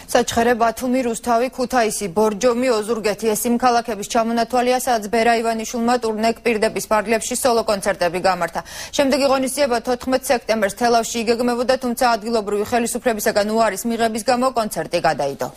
საჩხერე, ბათუმი, რუსთავი, ქუთაისი, ბორჯომი, ოზურგეთი ეს იმ ქალაქების ჩამონათვალია, სადაც ბერა ივანიშვილმა ტურნე პირდების ფარგლებში სოლო კონცერტები გამართა. შემდეგი ღონისძიება 14 სექტემბერს თელავში იგეგმებოდა, თუმცა ადგილობრივი ხელისუფლებისაგან უარის მიღების გამო კონცერტი გადაიდო.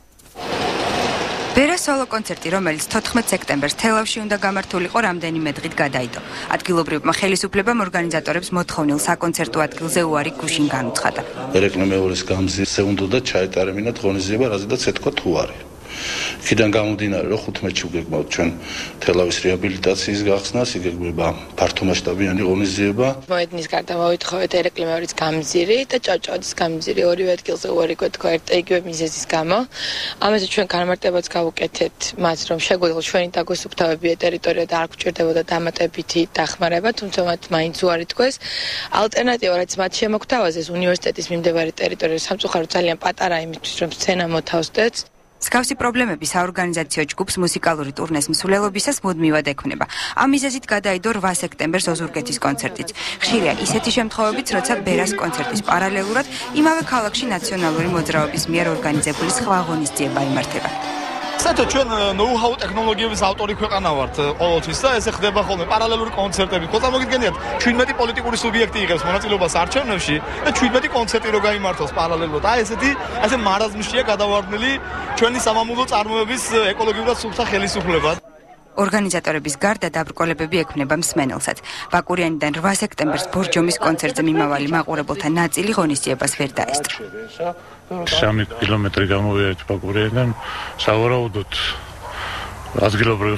ბერა სოლო კონცერტი, რომელიც 14 სექტემბერს თელავში უნდა გამართულიყო, რამდენიმე დღით გადაიდო. ადგილობრივმა ხელისუფლებამ ორგანიზატორებს მოთხოვნილ საკონცერტო ადგილზე უარი გუშინ განუცხადა. ერეკლე მეორის გამზირზე უნდა ჩაეტარებინათ ღონისძიება, რაზედაც ეთქვა თუ არის. იქიდან გამომდინარე, რომ 15-ში ვგეგმავთ ჩვენ თელავის რეაბილიტაციის გახსნას, იგეგმება ფართომასშტაბიანი ღონისძიება. მოედნის გარდა მოითხოვეთ ერეკლე მეორის გამზირი და ჭავჭავაძის გამზირი, ორივე ადგილზე უარი გვეთქვა იგივე მიზეზის გამო. ამაზე ჩვენ განმარტებაც გავუკეთეთ მას, რომ შეგვეძლო ჩვენი დაგვესუფთავებია ტერიტორია და არ გვჭირდებოდა დამატებითი დახმარება, თუმცა მათ მაინც უარი თქვეს. ალტერნატივა, რაც მათ შემოგთავაზეს უნივერსიტეტის მიმდებარე ტერიტორია, სამწუხაროდ ძალიან პატარა იმისთვის, რომ სცენა მოთავსდეთ. მსგავსი პრობლემები საორგანიზაციო ჯგუფს მუსიკალური ტურნეს მსვლელობისას მუდმივად ექმნება. ამ მიზეზით გადაიდო 8 სექტემბერს ოზურგეთის კონცერტიც. ხშირია ისეთი შემთხვევებიც, როცა ბერას კონცერტის პარალელურად იმავე ქალაქში ნაციონალური მოძრაობის მიერ ორგანიზებული სხვა ღონისძიება იმართება. საერთოდ ჩვენ ნოუ-ჰაუ ტექნოლოგიების ავტორი ქვეყანა ვართ ყოველთვის და ესე ხდება ხოლმე პარალელური კონცერტები. ხო წარმოგიდგენიათ, 17 პოლიტიკური სუბიექტი იღებს მონაწილეობას არჩევნებში და 17 კონცერტი რო გაიმართოს პარალელურად. ასე მარაზმშია გადავარდნილი ჩვენი სამამულო წარმოების ეკოლოგიურად სუფთა ხელისუფლება. ორგანიზატორების გარდა დაბრკოლებები ექმნება მსმენელსაც. ბაკურიანიდან 8 სექტემბერს ბორჯომის კონცერტზე მიმავალი მაყურებელთა ნაწილი ღონისძიებას ვერ დაესწრო. 3 კილომეტრი გამოვიარეთ ბაკურიანიდან, სავარაუდოდ ადგილობრივი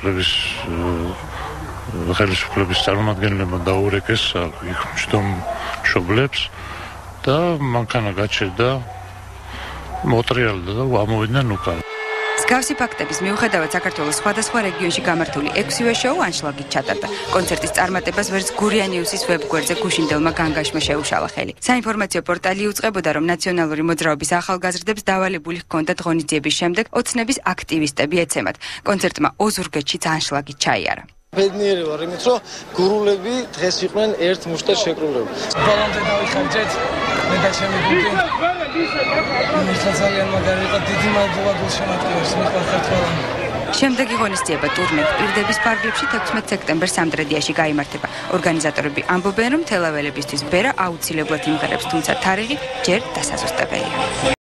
ხელისუფლების წარმომადგენლებმა დაურეკეს იქ მშვიდობ მშობლებს და მანქანა გაჩერდა, მოტრიალდა და ამოვიდნენ უკან. მსგავსი ფაქტების მიუხედავად საქართველოს სხვადასხვა რეგიონში გამართული 6-ვე შოუ ანშლაგით ჩატარდა. კონცერტის წარმატებას ვერც გურიანიუსის ვებგვერდზე გუშინდელმა განგაშმა შეუშალა ხელი. საინფორმაციო პორტალი უწყებოდა, რომ ნაციონალური მოძრაობის ახალგაზრდებს დავალებული ჰქონდათ ღონისძიების შემდეგ ოცნების აქტივისტები ეცემათ. კონცერტმა ოზურგეთშიც ანშლაგით ჩაიარა. ბედნიერი ვარ იმით, რომ გურულები დღეს იყვნენ ერთ მუშტერ შეკრულებული. ბოლომდე დავიხარჯეთ მე და ჩემი გუნდი. ძალიან მაგარი იყო, დიდი მადლობა გულშემატკივრებს, მიყვარხართ ყველამ. შემდეგი ღონისძიება ტურნე პირდების ფარგლებში 16 სექტემბერს სამტრედიაში გაიმართება. ორგანიზატორები ამბობენ, რომ თელაველებისთვის ბერა აუცილებლად იმღერებს, თუმცა თარიღი ჯერ დასაზუსტებელია.